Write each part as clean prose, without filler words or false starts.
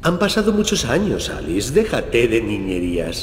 Han pasado muchos años, Alice. Déjate de niñerías.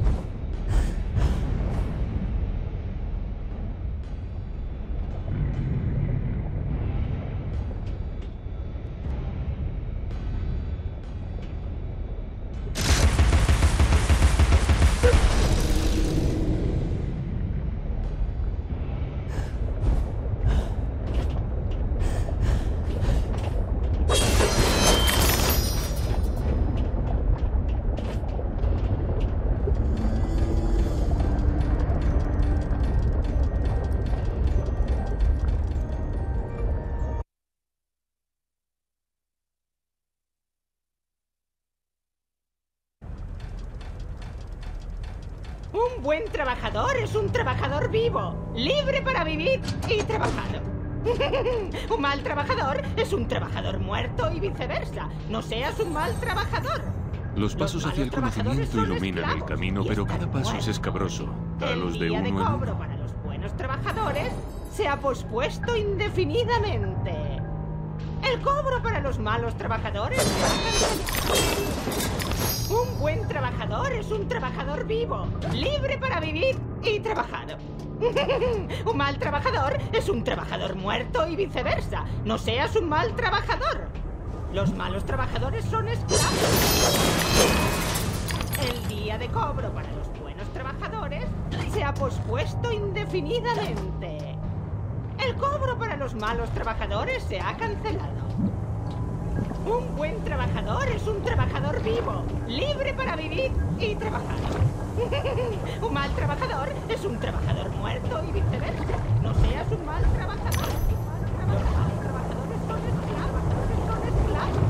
Un buen trabajador es un trabajador vivo, libre para vivir y trabajar. Un mal trabajador es un trabajador muerto y viceversa. No seas un mal trabajador. Los pasos hacia el conocimiento iluminan el camino, pero cada paso es escabroso. A los de El día de uno en cobro uno. para los buenos trabajadores se ha pospuesto indefinidamente. El cobro para los malos trabajadores se ha cancelado. Un buen trabajador es un trabajador vivo, libre para vivir y trabajar. Un mal trabajador es un trabajador muerto y viceversa. No seas un mal trabajador. Los malos trabajadores son esclavos. El día de cobro para los buenos trabajadores se ha pospuesto indefinidamente. El cobro para los malos trabajadores se ha cancelado. Un buen trabajador es un trabajador vivo, libre para vivir y trabajar. Un mal trabajador es un trabajador muerto y viceversa. No seas un mal trabajador. Los malos trabajadores son esclavos, son esclavos.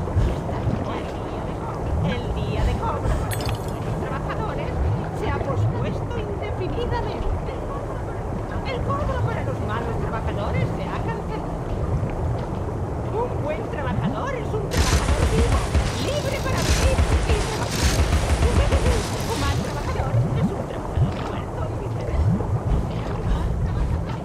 El día de cobro para los buenos trabajadores se ha pospuesto indefinidamente. El cobro para los malos trabajadores se ha cancelado. Un buen trabajador es un trabajador vivo, libre para vivir y trabajar. Un mal trabajador es un trabajador muerto y viceversa. Un mal trabajador.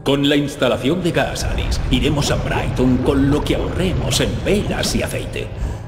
Con la instalación de gas, Alice, iremos a Brighton con lo que ahorremos en velas y aceite.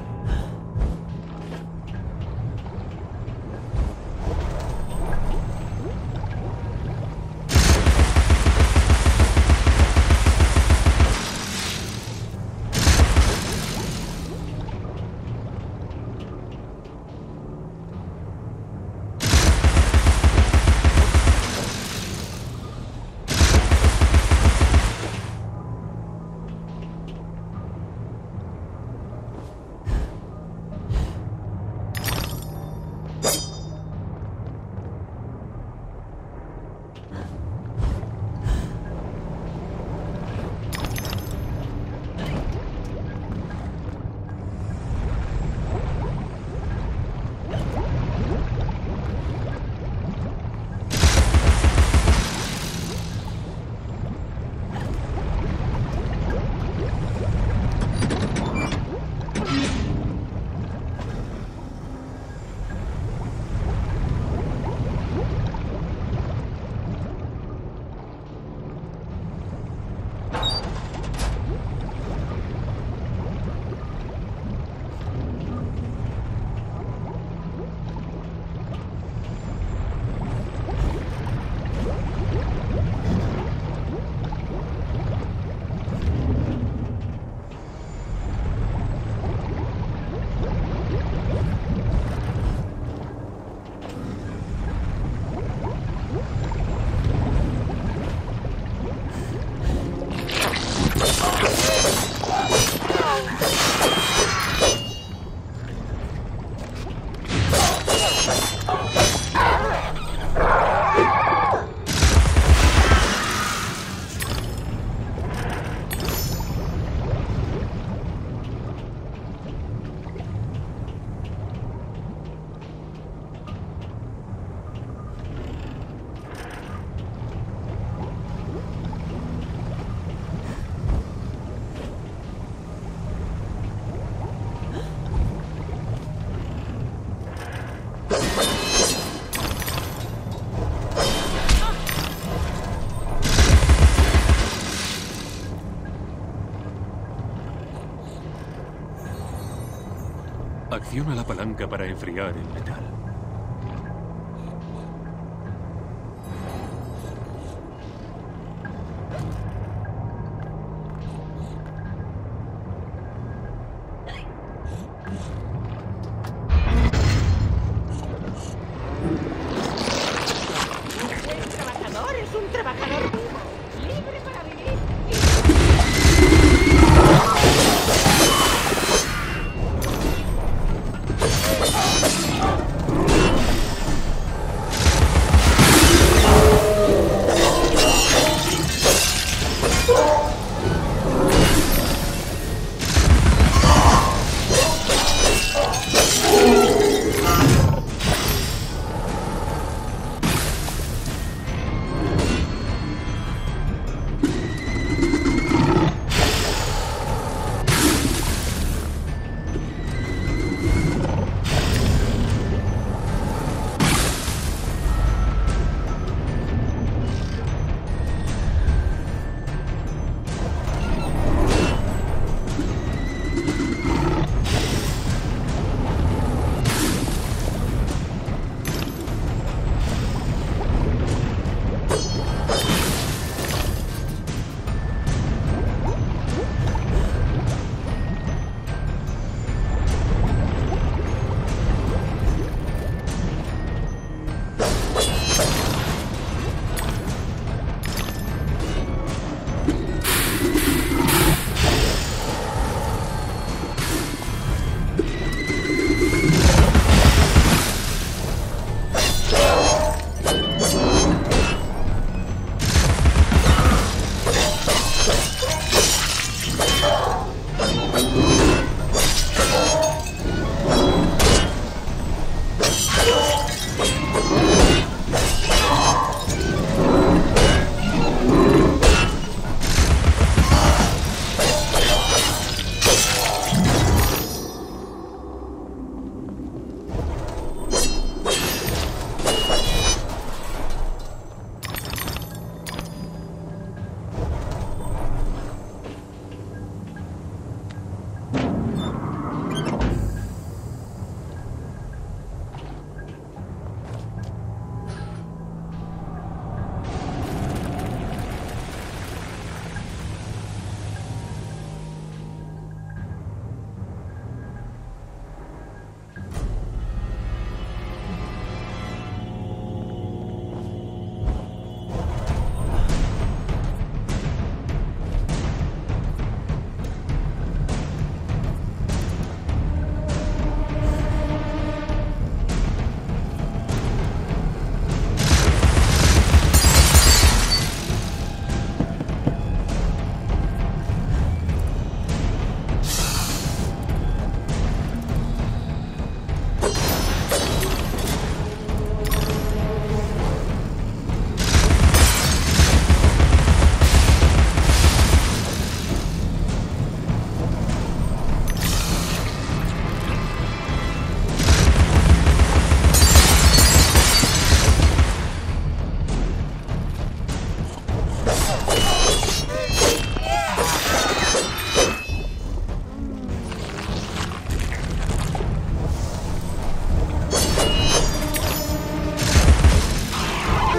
Acciona la palanca para enfriar el metal. Un trabajador es un trabajador vivo, libre para vivir.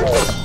¡Vamos!